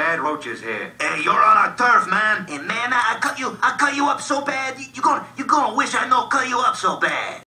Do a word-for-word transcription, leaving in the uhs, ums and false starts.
bad roaches here. Hey, you're on our turf, man. Hey, man, I, I cut you, I cut you up so bad. You, you gonna, you gonna wish I no cut you up so bad.